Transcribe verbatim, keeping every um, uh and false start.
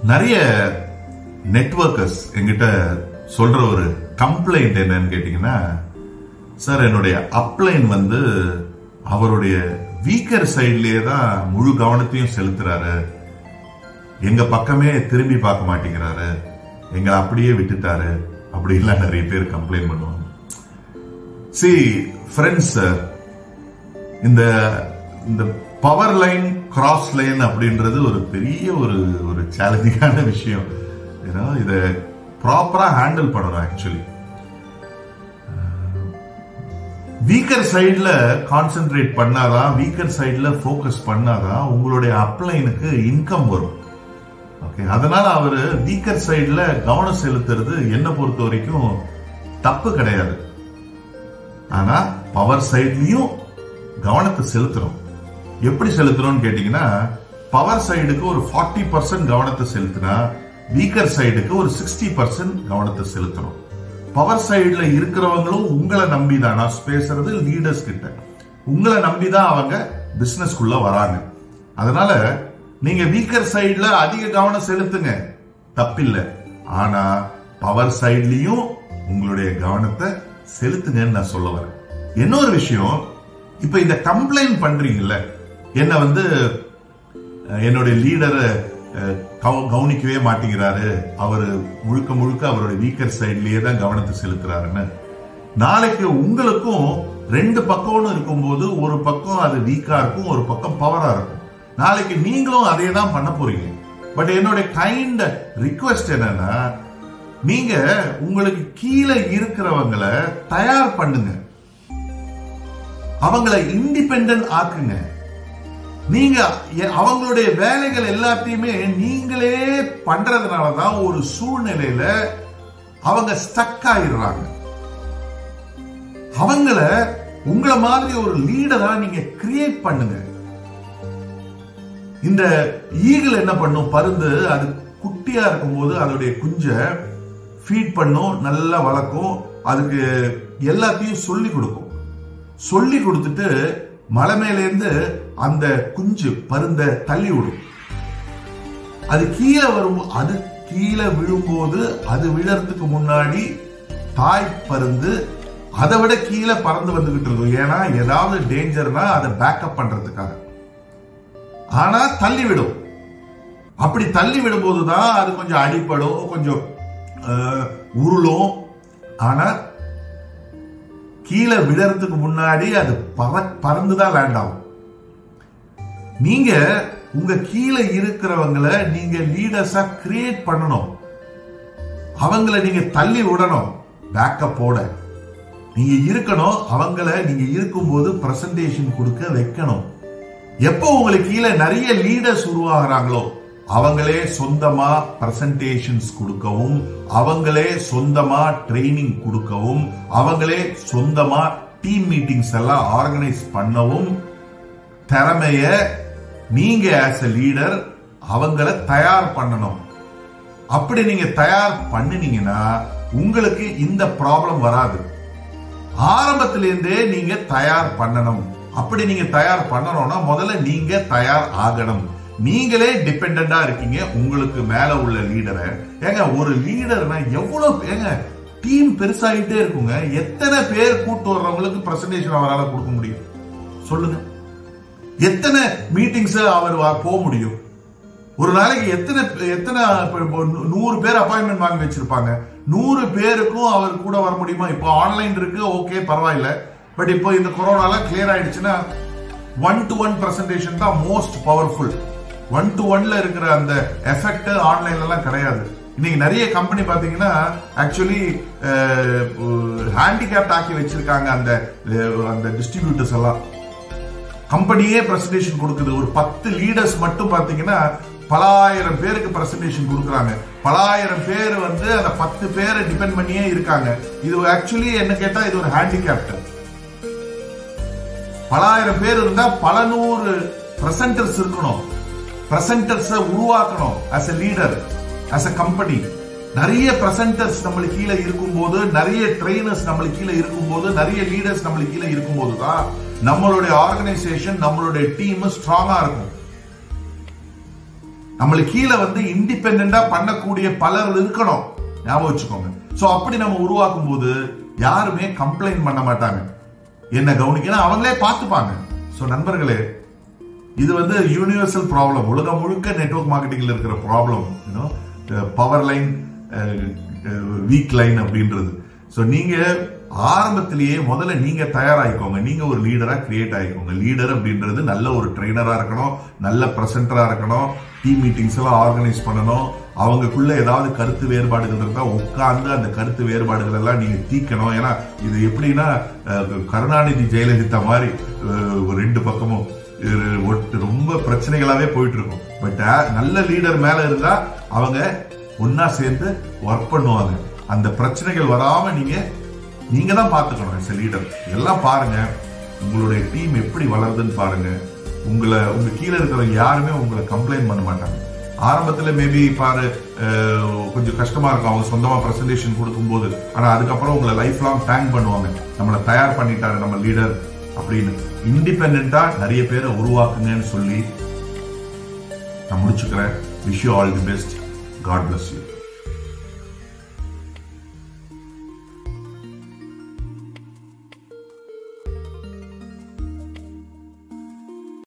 நிறைய நெட்வொர்க்கர்ஸ் எங்கிட்ட சொல்ற ஒரு கம்ப்ளைண்ட் என்னன்னு கேட்டீங்கன்னா, சார் என்னுடைய அப்லைன் வந்து அவருடைய வீக்கர் சைட்லயே தான் முழு கவனத்தையும் செலுத்துறாரு, எங்க பக்கமே திரும்பி பார்க்க மாட்டேங்கிறாரு, எங்களை அப்படியே விட்டுட்டாரு அப்படின்லாம் நிறைய பேர் கம்ப்ளைண்ட் பண்ணுவாங்க. சி ஃப்ரெண்ட்ஸ், இந்த இந்த பவர் லைன் கிராஸ் லைன் அப்படின்றது ஒரு பெரிய ஒரு ஒரு சேலஞ்சிங்கான விஷயம். ஏன்னா இதை ப்ராப்பரா ஹேண்டில் பண்ணணும். ஆக்சுவலி வீக்கர் சைட்ல கான்சென்ட்ரேட் பண்ணாதான், வீக்கர் சைட்ல போக்கஸ் பண்ணாதான் உங்களுடைய அப்லைனுக்கு இன்கம் வரும். ஓகே, அதனால அவரு வீக்கர் சைட்ல கவனம் செலுத்துறது என்ன பொறுத்த வரைக்கும் தப்பு கிடையாது. ஆனா பவர் சைட்லயும் கவனத்தை செலுத்துறோம். எப்படி செலுத்துறோம்னு கேட்டீங்கன்னா, பவர் சைடுக்கு ஒரு ஃபார்ட்டி பர்சன்ட் கவனத்தை செலுத்தினா வீக்கர் சைடுக்கு ஒரு சிக்ஸ்டி பர்சன்ட் கவனத்தை செலுத்தணும். பவர் சைடுல இருக்கிறவங்களும் உங்களை நம்பிதான், நான் பேசுறது லீடர்ஸ் கிட்ட, உங்களை நம்பிதான் அவங்க பிசினஸ்க்குள்ள வராங்க. அதனால நீங்க வீக்கர் சைடுல அதிக கவனம் செலுத்துங்க, தப்பில்லை. ஆனா பவர் சைட்லயும் உங்களுடைய கவனத்தை செலுத்துங்கன்னு நான் சொல்ல வரேன். இன்னொரு விஷயம், இப்ப இந்த கம்ப்ளைண்ட் பண்றீங்கல்ல, என்ன வந்து என்னுடைய லீடரை கவனிக்கவே மாட்டேங்கிறாரு, அவரு முழுக்க முழுக்க அவருடைய வீக்கர் சைட்லயே தான் கவனத்தை செலுத்துறாருன்னு, நாளைக்கு உங்களுக்கும் ரெண்டு பக்கம்னு இருக்கும்போது ஒரு பக்கம் அது வீக்கா இருக்கும், ஒரு பக்கம் பவரா இருக்கும். நாளைக்கு நீங்களும் அதே தான் பண்ண போறீங்க. பட் என்னுடைய கைண்ட் ரிக்வெஸ்ட் என்னன்னா, நீங்க உங்களுக்கு கீழே இருக்கிறவங்களை தயார் பண்ணுங்க, அவங்களை இண்டிபெண்டன்ட் ஆக்குங்க. நீங்க அவங்களுடைய வேலைகள் எல்லாத்தையுமே நீங்களே பண்றதுனாலதான் ஒரு சூழ்நிலையில அவங்க ஸ்டக் ஆயிடுறாங்க. அவங்கள உங்களை மாதிரி ஒரு லீடரா நீங்க கிரியேட் பண்ணுங்க. இந்த ஈகிள் என்ன பண்ணும், பருந்து அது குட்டியா இருக்கும்போது அதோடைய குஞ்ச ஃபீட் பண்ணும், நல்லா வளர்க்கும், அதுக்கு எல்லாத்தையும் சொல்லி கொடுக்கும். சொல்லி கொடுத்துட்டு மலை மேலேருந்து அந்த குஞ்சு பருந்த தள்ளி விடும். அது கீழே வரும், அது கீழே விழும்போது அது விழறதுக்கு முன்னாடி தாய் பருந்து அதை விட கீழே பறந்து வந்துகிட்டு இருக்கும். ஏன்னா ஏதாவது டேஞ்சர்னா அதை பேக்கப் பண்றதுக்காக. ஆனா தள்ளி விடும். அப்படி தள்ளி விடும் போதுதான் அது கொஞ்சம் அடிப்படும், கொஞ்சம் உருளும். ஆனா கீழே விழறதுக்கு முன்னாடி அது பறந்துதான் லேண்ட் ஆகும். நீங்க உங்க கீழே இருக்கிறவங்களை நீங்க லீடர்ஸா கிரியேட் பண்ணணும், அவங்களை நீங்க தள்ளி விடணும், பேக்கப்போட நீங்க இருக்கணும். அவங்களை நீங்க இருக்கும்போது பிரசன்டேஷன் கொடுக்க வைக்கணும். எப்போ உங்களுக்கு கீழே நிறைய லீடர்ஸ் உருவாகிறாங்களோ அவங்களே சொந்தமா பிரசன்டேஷன்ஸ் கொடுக்கவும், அவங்களே சொந்தமா ட்ரைனிங் கொடுக்கவும், அவங்களே சொந்தமா டீம் மீட்டிங்ஸ் எல்லாம் ஆர்கனைஸ் பண்ணவும் திறமைய நீங்க ஆஸ் எ லீடர் அவங்களை தயார் பண்ணணும். அப்படி நீங்க தயார் பண்ணினீங்கன்னா உங்களுக்கு இந்த ப்ராப்ளம் வராது. ஆரம்பத்திலிருந்தே நீங்க தயார் பண்ணணும். அப்படி நீங்க தயார் பண்ணணும்னா முதல்ல நீங்க தயார் ஆகணும். நீங்களே டிபெண்டா இருக்கீங்க உங்களுக்கு மேல உள்ள லீடரை. ஏங்க ஒரு லீடர்னா எவ்வளவு, ஏங்க டீம் பெருசாகிட்டே இருக்குங்க. எத்தனை பேர் கூட்டு வர்றவங்களுக்கு பிரசன்டேஷன் அவரால் கொடுக்க முடியும் சொல்லுங்க? எத்தனை மீட்டிங்ஸ் அவர் போக முடியும்? ஒரு நாளைக்கு எத்தனை எத்தனை நூறு பேர் அப்பாயின்மெண்ட் வாங்கி வச்சிருப்பாங்க. நூறு பேருக்கும் அவர் கூட வர முடியுமா? இப்போ ஆன்லைன் இருக்கு, ஓகே பரவாயில்ல. பட் இப்போ இந்த கொரோனால கிளியர் ஆயிடுச்சுன்னா ஒன் டு ஒன் பிரசன்டேஷன் தான் மோஸ்ட் பவர்ஃபுல். ஒன் டு ஒன்ல இருக்கிற அந்த எஃபெக்ட் ஆன்லைன்ல எல்லாம் கிடையாது. இன்னைக்கு நிறைய கம்பெனி பாத்தீங்கன்னா ஆக்சுவலி ஹேண்டிகேப்ட் ஆக்கி வச்சிருக்காங்க அந்த அந்த டிஸ்ட்ரிபியூட்டர்ஸ் எல்லாம். கம்பெனியே பிரசன்டேஷன் கொடுக்குது. ஒரு பத்து லீடர்ஸ் மட்டும் பாத்தீங்கன்னா பலாயிரம் பேருக்கு பிரசன்டேஷன் கொடுக்குறாங்க. பலாயிரம் பேர் வந்து அந்த பத்து பேரை டிபெண்ட் பண்ணியே இருக்காங்க. இது ஆக்சுவலி என்ன கேட்டா இது ஒரு ஹேண்டிகேப்ட். பலாயிரம் பேர் இருந்தா பல நூறு பிரசன்டர்ஸ் இருக்கணும். பிரசன்டர்ஸ் உருவாக்கணும் as a leader, as a company. நிறைய பிரசன்டர்ஸ் நம்மளுக்கு கீழே இருக்கும்போது, நிறைய ட்ரெயினர்ஸ் நம்மளுக்கு கீழே இருக்கும்போது, நிறைய லீடர்ஸ் நம்மளுக்கு கீழே இருக்கும்போது தான் நம்மளுடைய ஆர்கனைசேஷன், நம்மளுடைய டீம் ஸ்ட்ராங்கா இருக்கும். நம்மளுக்கு கீழே வந்து இண்டிபெண்டா பண்ணக்கூடிய பலர் இருக்கணும், ஞாபகம் வச்சுக்கோங்க. சோ அப்படி நம்ம உருவாக்கும் போது யாருமே கம்ப்ளைண்ட் பண்ண மாட்டாங்க, என்ன கவனிக்கணும், அவங்களே பார்த்துப்பாங்க. சோ நண்பர்களே, இது வந்து யூனிவர்சல் ப்ராப்ளம், உலகம் முழுக்க நெட்வொர்க் மார்க்கெட்டிங்ல இருக்கிற problem, power line weak line அப்படின்றது. சோ நீங்க ஆரம்பத்திலேயே முதல்ல நீங்க தயாராகிக்கோங்க, நீங்க ஒரு லீடரா கிரியேட் ஆகிக்கோங்க. லீடர் அப்படின்றது நல்ல ஒரு ட்ரெயினரா இருக்கணும், நல்ல பிரசன்டரா இருக்கணும், டீம் மீட்டிங்ஸ் எல்லாம் ஆர்கனைஸ் பண்ணணும், அவங்களுக்குள்ள ஏதாவது கருத்து வேறுபாடுகள் இருந்தா உட்கார்ந்து அந்த கருத்து வேறுபாடுகள் எல்லாம் நீங்க தீக்கணும். ஏன்னா இது எப்படின்னா கருணாநிதி ஜெயலலிதா மாதிரி ரெண்டு பக்கமும் ரொம்ப பிரச்சனைகளாவே போயிட்டு இருக்கும். பட் நல்ல லீடர் மேல இருந்தா அவங்க ஒன்னா சேர்ந்து ஒர்க் பண்ணுவாங்க. அந்த பிரச்சனைகள் வராம நீங்க நீங்க தான் பாத்துக்கணும் லீடர். இதெல்லாம் பாருங்க, உங்களுடைய டீம் எப்படி வளருதுன்னு பாருங்க. உங்களை உங்க கீழே இருக்கிறவங்க யாருமே உங்களை கம்ப்ளைண்ட் பண்ண மாட்டாங்க. ஆரம்பத்துல மேபி பாரு கொஞ்சம் கஷ்டமா இருக்கும் அவங்க சொந்தமா பிரசன்டேஷன் கொடுக்கும் போது, ஆனா அதுக்கப்புறம் உங்களை லைஃப் லாங் தேங்க் பண்ணுவாங்க, நம்மளை தயார் பண்ணிட்டாரு நம்ம லீடர் அப்படின்னு. இண்டிபெண்டா நிறைய பேரை உருவாக்குங்கன்னு சொல்லி நான் முடிச்சுக்கிறேன். Wish you all the best. God bless you.